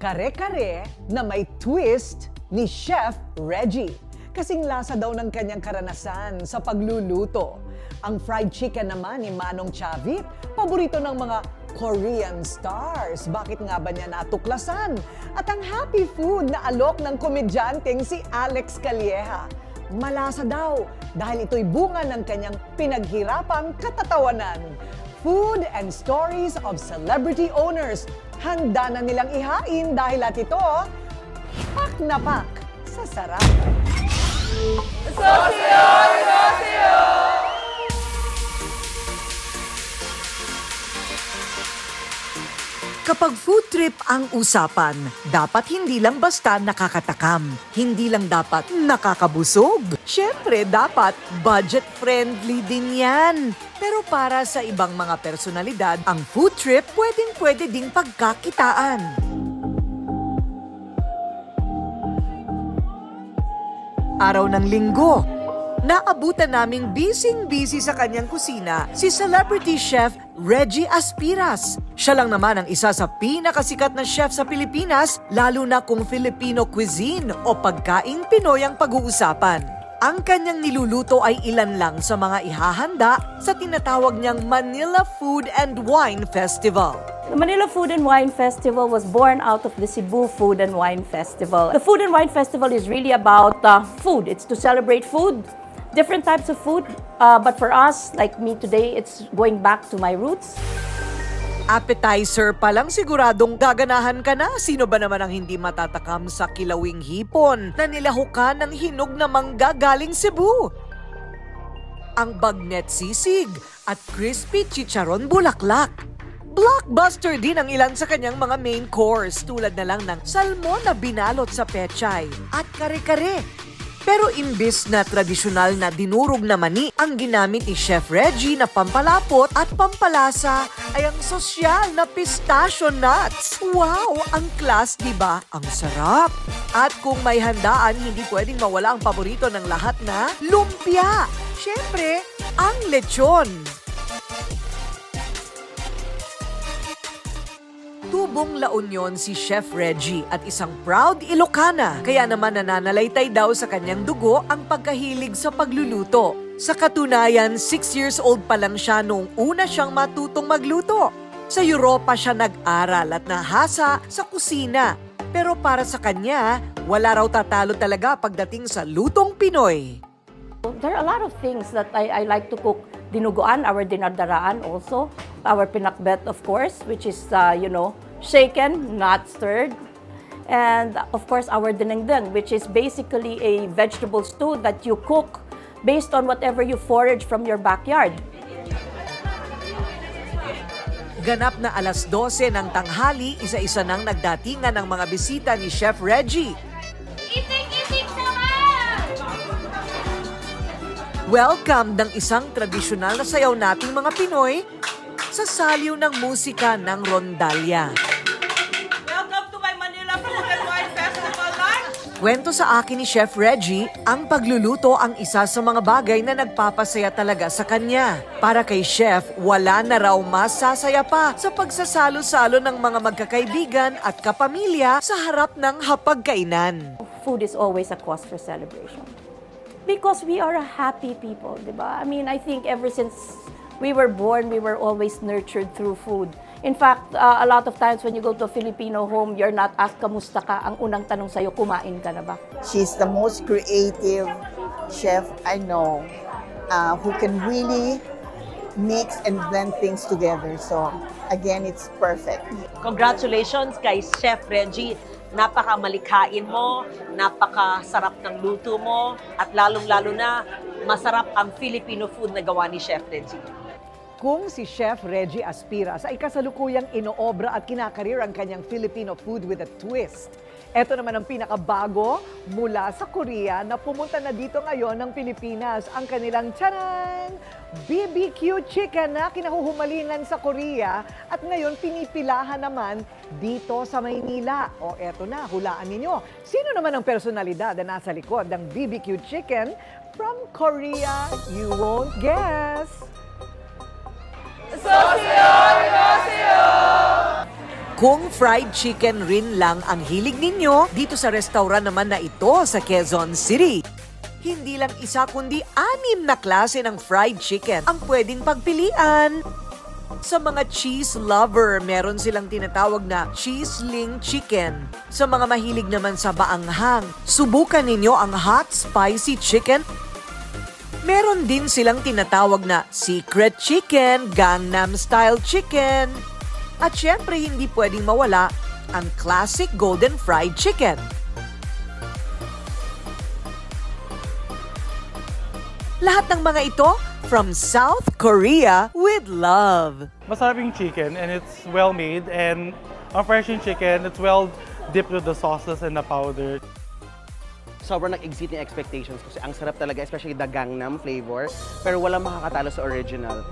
Kare-kare na may twist ni Chef Reggie. Kasing lasa daw ng kanyang karanasan sa pagluluto. Ang fried chicken naman ni Manong Chavit, paborito ng mga Korean stars. Bakit nga ba niya natuklasan? At ang happy food na alok ng komedyanteng si Alex Calleja. Malasa daw dahil ito'y bunga ng kanyang pinaghirapang katatawanan. Food and stories of celebrity owners. Handa na nilang ihain dahil at ito, pak na pak sa sarap. Sosyo! Sosyo! Kapag food trip ang usapan, dapat hindi lang basta nakakatakam, hindi lang dapat nakakabusog. Siyempre, dapat budget-friendly din yan. Pero para sa ibang mga personalidad, ang food trip pwedeng-pwede ding pagkakitaan. Araw ng linggo, naabutan naming busy-busy sa kanyang kusina si celebrity chef Reggie Aspiras. Siya lang naman ang isa sa pinakasikat na chef sa Pilipinas, lalo na kung Filipino cuisine o pagkaing Pinoy ang pag-uusapan. Ang kanyang niluluto ay ilan lang sa mga ihahanda sa tinatawag niyang Manila Food and Wine Festival. The Manila Food and Wine Festival was born out of the Cebu Food and Wine Festival. The Food and Wine Festival is really about food. It's to celebrate food, different types of food. But for us, like me today, it's going back to my roots. Appetizer pa lang siguradong gaganahan ka na. Sino ba naman ang hindi matatakam sa kilawing hipon na nilahukan ng hinog na mangga galing Cebu? Ang bagnet sisig at crispy chicharon bulaklak. Blockbuster din ang ilan sa kanyang mga main course tulad na lang ng salmon na binalot sa pechay at kare-kare. Pero imbis na tradisyonal na dinurog na mani ang ginamit ni Chef Reggie na pampalapot at pampalasa ay ang sosyal na pistachio nuts. Wow! Ang class, diba? Ang sarap! At kung may handaan, hindi pwedeng mawala ang paborito ng lahat na lumpia. Siyempre, ang lechon. Tubong La Union si Chef Reggie at isang proud Ilocana. Kaya naman nananalaytay daw sa kanyang dugo ang pagkahilig sa pagluluto. Sa katunayan, 6 years old pa lang siya noong una siyang matutong magluto. Sa Europa siya nag-aral at nahasa sa kusina. Pero para sa kanya, wala raw tatalo talaga pagdating sa lutong Pinoy. There are a lot of things that I like to cook. Dinuguan, our dinadaraan also. Our pinakbet, of course, which is, shaken, not stirred. And, of course, our dinengdeng, which is basically a vegetable stew that you cook based on whatever you forage from your backyard. Ganap na 12:00 ng tanghali, isa-isa nang nagdatingan ang mga bisita ni Chef Reggie. Itik-itik naman! Welcome ng isang tradisyonal na sayaw nating mga Pinoy sa saliw ng musika ng rondalya. Welcome to my Manila Food and Wine Festival lunch! Kwento sa akin ni Chef Reggie, ang pagluluto ang isa sa mga bagay na nagpapasaya talaga sa kanya. Para kay Chef, wala na raw mas sasaya pa sa pagsasalo-salo ng mga magkakaibigan at kapamilya sa harap ng hapagkainan. Food is always a cause for celebration. Because we are a happy people, diba? I mean, I think ever since we were born, we were always nurtured through food. In fact, a lot of times when you go to a Filipino home, you're not asked, kamusta ka? Ang unang tanong sa'yo, kumain ka na ba? She's the most creative chef I know who can really mix and blend things together. So, again, it's perfect. Congratulations kay Chef Reggie. Napakamalikhain mo, napakasarap ng luto mo, at lalong-lalo na masarap ang Filipino food na gawa ni Chef Reggie. Kung si Chef Reggie Aspiras ay kasalukuyang inoobra at kinakarir ang kanyang Filipino food with a twist. Ito naman ang pinakabago mula sa Korea na pumunta na dito ngayon ng Pilipinas, ang kanilang tiyanan! BBQ chicken na kinahuhumalingan sa Korea at ngayon pinipilahan naman dito sa Maynila. O eto na, hulaan ninyo. Sino naman ang personalidad na nasa likod ng BBQ chicken from Korea? You won't guess! Sosyo! Sosyo! Kung fried chicken rin lang ang hilig ninyo, dito sa restaurant naman na ito sa Quezon City. Hindi lang isa kundi 6 na klase ng fried chicken ang pwedeng pagpilian. Sa mga cheese lover, meron silang tinatawag na cheese-ling chicken. Sa mga mahilig naman sa baanghang, subukan ninyo ang hot spicy chicken. Meron din silang tinatawag na secret chicken, Gangnam style chicken. At syempre hindi pwedeng mawala ang classic golden fried chicken. Lahat ng mga ito from South Korea with love. Masarap yung chicken and it's well made, and ang fresh yung chicken, it's well dipped with the sauces and the powder. Sobrang nag-exceed yung expectations kasi ang sarap talaga, especially the Gangnam flavor, pero walang makakatalo sa original.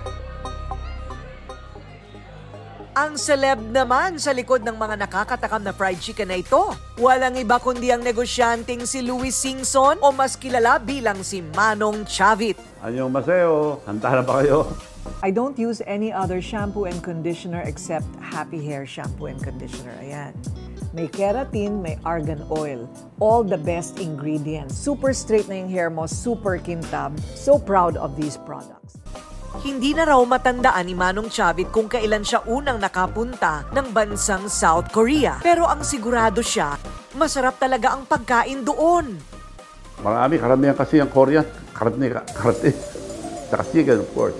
Ang celeb naman sa likod ng mga nakakatakam na fried chicken na ito. Walang iba kundi ang negosyanteng si Louis Singson o mas kilala bilang si Manong Chavit. Annyeonghaseyo, handa na ba kayo? I don't use any other shampoo and conditioner except Happy Hair shampoo and conditioner. Ayan. May keratin, may argan oil. All the best ingredients. Super straight na yung hair mo, super kintab. So proud of these products. Hindi na raw matandaan ni Manong Chavit kung kailan siya unang nakapunta ng bansang South Korea. Pero ang sigurado siya, masarap talaga ang pagkain doon. Marami, karamihan kasi ang Korean. Karate. Saka chicken, of course.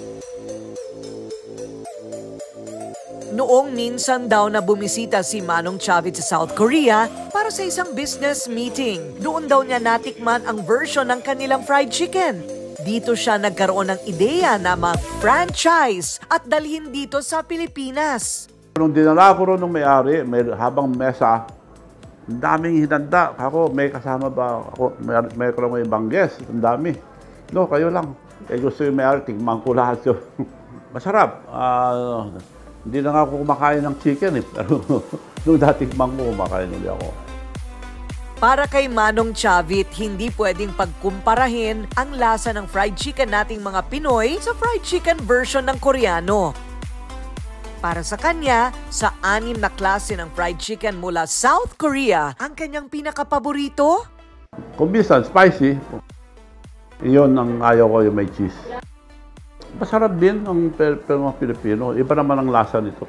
Noong minsan daw na bumisita si Manong Chavit sa South Korea para sa isang business meeting. Doon daw niya natikman ang version ng kanilang fried chicken. Dito siya nagkaroon ng ideya na mag-franchise at dalhin dito sa Pilipinas. Nung dinala ko rin nung may-ari, habang mesa, ang daming hinanda. Ako, may kasama ba? Ako, may ko lang may ibang guest. Ang dami. No, kayo lang. Gusto yung may-ari, tigman ko lahat yun. Masarap. Hindi na nga ako kumakain ng chicken eh. Pero nung datikman ko, kumakain ulit ako. Para kay Manong Chavit, hindi pwedeng pagkumparahin ang lasa ng fried chicken nating mga Pinoy sa fried chicken version ng Koreano. Para sa kanya, sa 6 na klase ng fried chicken mula South Korea, ang kanyang pinakapaborito? Kung minsan, spicy. Iyon ang ayaw ko, yung may cheese. Masarap din ang mga Pilipino. Iba naman ang lasa nito.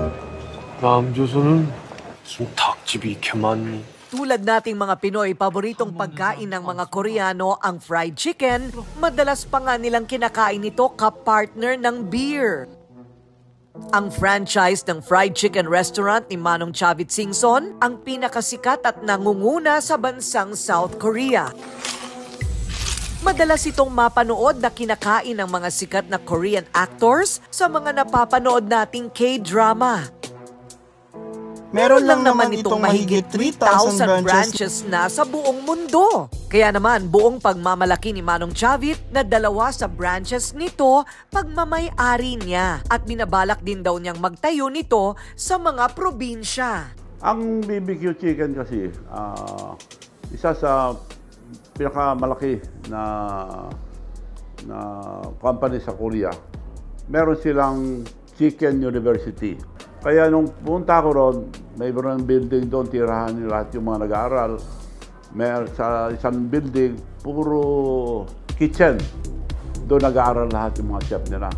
남조선은 무슨 닭집이 이렇게 많니? Tulad nating mga Pinoy, paboritong pagkain ng mga Koreano ang fried chicken. Madalas pa nga nilang kinakain ito kapartner ng beer. Ang franchise ng fried chicken restaurant ni Manong Chavit Singson ang pinakasikat at nangunguna sa bansang South Korea. Madalas itong mapanood na kinakain ng mga sikat na Korean actors sa mga napapanood nating K-drama. Meron lang naman itong mahigit 3,000 branches na sa buong mundo. Kaya naman, buong pagmamalaki ni Manong Chavit na 2 sa branches nito pagmamay-ari niya. At binabalak din daw niyang magtayo nito sa mga probinsya. Ang BBQ chicken kasi, isa sa pinakamalaki na company sa Korea. Meron silang Chicken University. Kaya nung punta ko ron, may ibang building doon, tirahan nyo lahat yung mga nag-aaral. May sa isang building, puro kitchen. Doon nag-aaral lahat yung mga chef nila.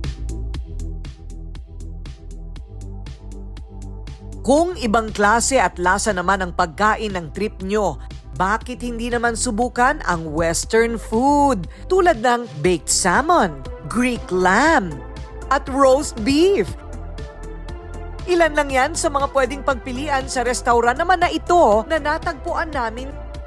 Kung ibang klase at lasa naman ang pagkain ng trip nyo, bakit hindi naman subukan ang Western food tulad ng baked salmon, Greek lamb, at roast beef? Ilan lang yan sa mga pwedeng pagpilian sa restaurant naman na ito na natagpuan namin.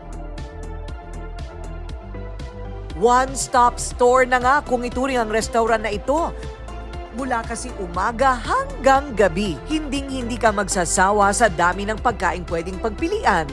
One-stop store na nga kung ituring ang restaurant na ito. Mula kasi umaga hanggang gabi, hinding-hindi ka magsasawa sa dami ng pagkain pwedeng pagpilian.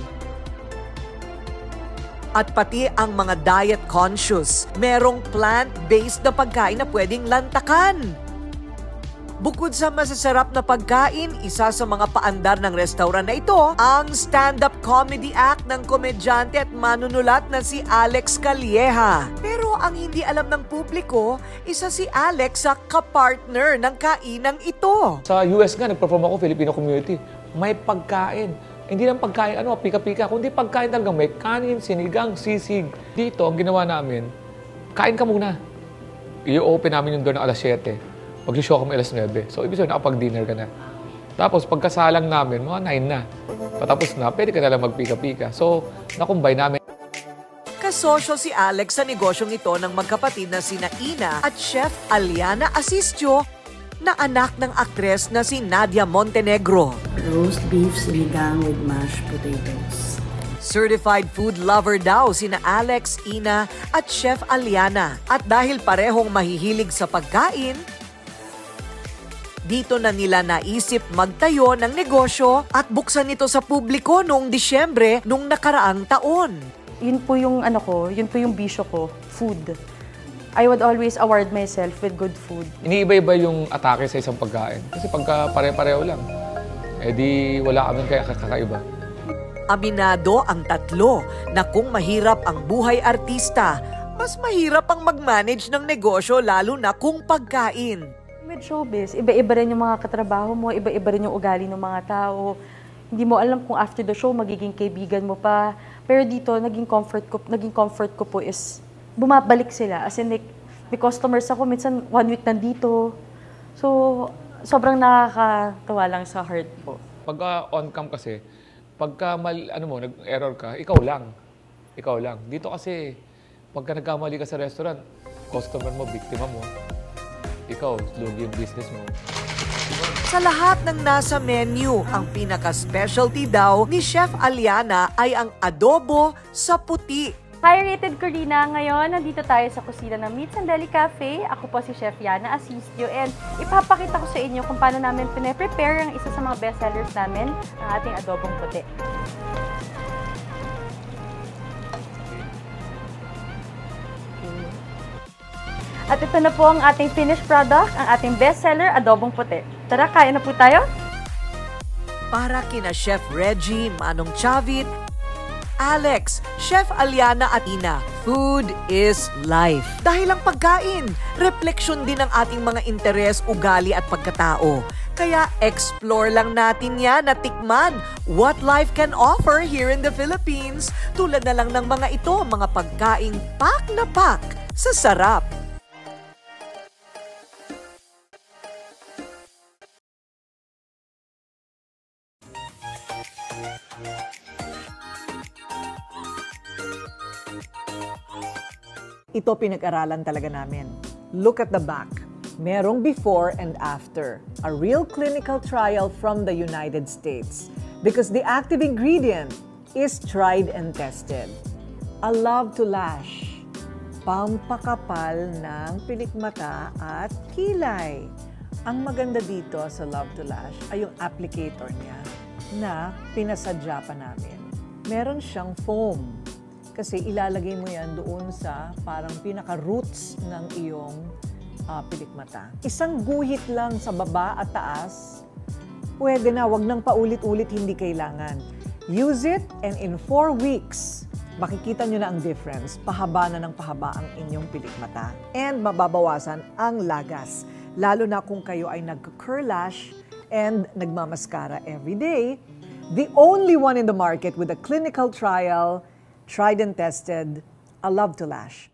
At pati ang mga diet conscious, merong plant-based na pagkain na pwedeng lantakan. Bukod sa masasarap na pagkain, isa sa mga paandar ng restaurant na ito, ang stand-up comedy act ng komedyante at manunulat na si Alex Calleja. Pero ang hindi alam ng publiko, isa si Alex sa kapartner ng kainang ito. Sa US nga, nag-perform ako, Filipino community. May pagkain. Hindi lang pagkain, pika-pika, kundi pagkain talaga. May kanin, sinigang, sisig. Dito, ang ginawa namin, kain ka muna. I-open namin yung door ng alas 7. Mag-show kami alas 9. So, ibig sabihin, nakapag-dinner ka na. Tapos, pagkasalang namin, mga 9 na. Patapos na, pwede ka na lang magpika-pika. So, nakumbay namin. Kasosyo si Alex sa negosyong ito ng magkapatid na sina Ina at Chef Aliana Asistio na anak ng aktres na si Nadia Montenegro. Roast beef sinigang with mashed potatoes. Certified food lover daw sina Alex, Ina at Chef Aliana. At dahil parehong mahihilig sa pagkain, dito na nila naisip magtayo ng negosyo at buksan ito sa publiko noong Disyembre nung nakaraang taon. Yun po yung yun po yung bisyo ko, food. I would always award myself with good food. Iniiba-iba yung atake sa isang pagkain. Kasi pagka pare-pareho lang, di wala kaming kakaiba. Aminado ang tatlo na kung mahirap ang buhay artista, mas mahirap ang mag-manage ng negosyo lalo na kung pagkain. With showbiz, iba-iba rin yung mga katrabaho mo, iba-iba rin yung ugali ng mga tao. Hindi mo alam kung after the show magiging kaibigan mo pa. Pero dito, naging comfort ko po is bumabalik sila. As in, like, may customers ako, minsan 1 week nandito. So, sobrang nakakatawa lang sa heart po. Pagka on-cam kasi, pagka nag-error ka, ikaw lang. Ikaw lang. Dito kasi, pagka nagkamali ka sa restaurant, customer mo, biktima mo. Ikaw, lugi yung business mo. Sa lahat ng nasa menu, ang pinaka-specialty daw ni Chef Aliana ay ang adobo sa puti. Hi, Rated Corina! Ngayon, nandito tayo sa kusina ng Meats and Deli Cafe. Ako po si Chef Yana Asistio and ipapakita ko sa inyo kung paano namin pine-prepare ang isa sa mga bestsellers namin, ang ating adobong puti. At ito na po ang ating finished product, ang ating bestseller, adobong puti. Tara, kain na po tayo! Para kina Chef Reggie, Manong Chavit, Alex, Chef Aliana at Ina, food is life. Dahil ang pagkain, refleksyon din ng ating mga interes, ugali at pagkatao. Kaya explore lang natin yan at tikman what life can offer here in the Philippines. Tulad na lang ng mga ito, mga pagkaing pak na pak sa sarap. Ito pinag-aralan talaga namin. Look at the back. Merong before and after. A real clinical trial from the United States. Because the active ingredient is tried and tested. A love to lash. Pampakapal ng pilikmata at kilay. Ang maganda dito sa Love to Lash ay yung applicator niya na pinasadya pa namin. Meron siyang foam. Kasi ilalagay mo yan doon sa parang pinaka-roots ng iyong pilikmata. Isang guhit lang sa baba at taas, pwede na, wag nang paulit-ulit, hindi kailangan. Use it and in 4 weeks, makikita nyo na ang difference. Pahaba na ng pahaba ang inyong pilikmata. And mababawasan ang lagas. Lalo na kung kayo ay nag-curl lash and nagmamaskara every day. The only one in the market with a clinical trial, tried and tested, a Love to Lash.